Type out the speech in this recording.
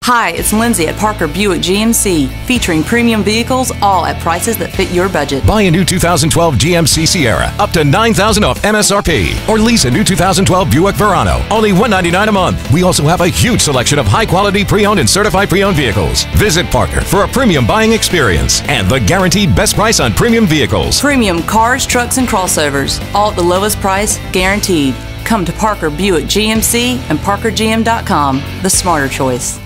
Hi, it's Lindsay at Parker Buick GMC, featuring premium vehicles, all at prices that fit your budget. Buy a new 2012 GMC Sierra, up to $9,000 off MSRP. Or lease a new 2012 Buick Verano, only $199 a month. We also have a huge selection of high-quality pre-owned and certified pre-owned vehicles. Visit Parker for a premium buying experience and the guaranteed best price on premium vehicles. Premium cars, trucks, and crossovers, all at the lowest price, guaranteed. Come to Parker Buick GMC and ParkerGM.com, the smarter choice.